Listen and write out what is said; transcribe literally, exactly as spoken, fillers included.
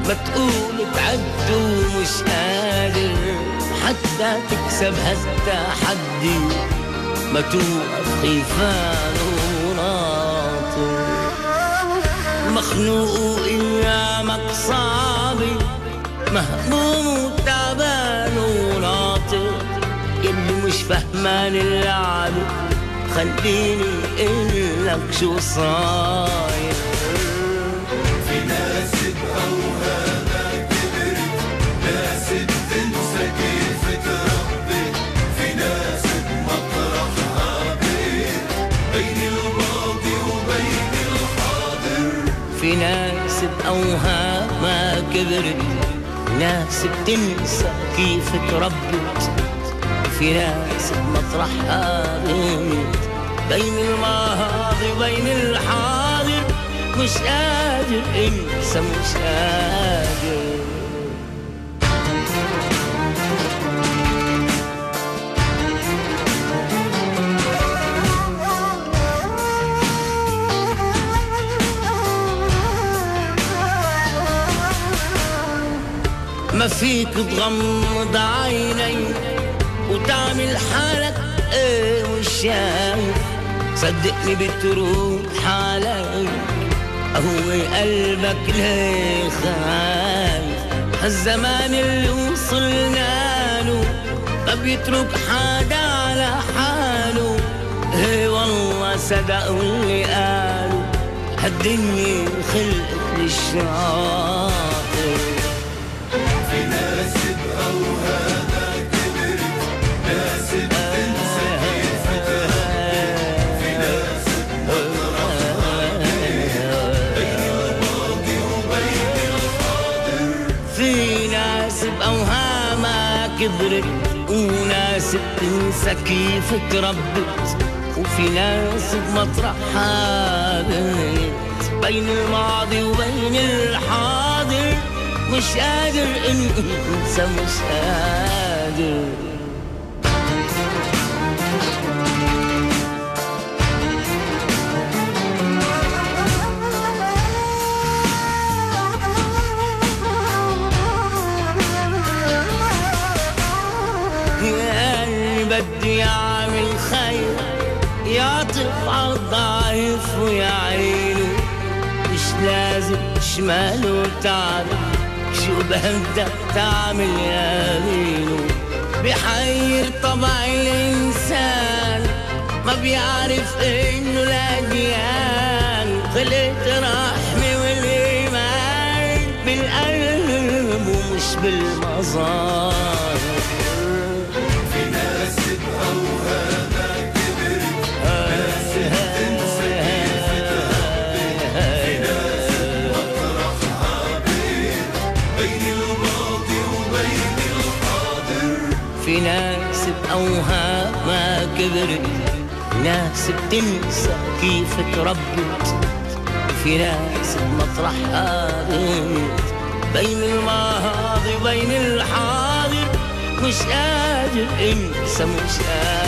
ما تقول بعد ومش قادر حتى تكسب هالتحدي، ما توقف خيفان وناطر. مخنوق وأيامك صعبة، مهموم وتعبان وناطر. يلي مش فهمان اللعبة خليني اقلك شو صاير. في ناس بأوهامها كبرت، ناس بتنسى كيف تربت، في ناس بمطرحها بيت بين الماضي وبين الحاضر. في ناس بأوهامها كبرت، ناس بتنسى كيف تربت، في ناس بمطرحها بيت بين الماضي وبين الحاضر. مش قادر انسى، مش قادر. ما فيك تغمض عيني وتعمل حالك ايه مش شايف، صدقني بتروح حالك، هو قلبك ليه خايف. هالزمان اللي وصلنا له ما بيترك حدا على حاله، ايه والله صدق واللي قالوا هالدنيا خلقت للشاطر. في ناس بأوهامها كبرت، ناس بتنسى كيف تربت، في ناس بمطرحها بين الماضي وبين الحاضر. في ناس بأوهامها كبرت، وناس بتنسى كيف تربت، وفي ناس بمطرحها بيت بين الماضي وبين الحاضر. مش قادر انسى، مش قادر. يا اللي بدي اعمل خير يعطف عالضعيف ويعينه، مش لازم شمال وتعب شو بدك تعمل يمينه. بحير طبع الإنسان ما بيعرف إنه الأديان خلقت رحمة والإيمان بالقلب ومش بالمظاهر. في ناس بأوهامها كبرت، ناس بتنسى كيف تربت، في ناس بمطرحها بيت بين الماضي وبين الحاضر. في ناس بأوهامها كبرت، ناس بتنسى كيف تربت، في ناس بمطرحها بيت بين الماضي وبين الحاضر. مش قادر انسى، مش قادر.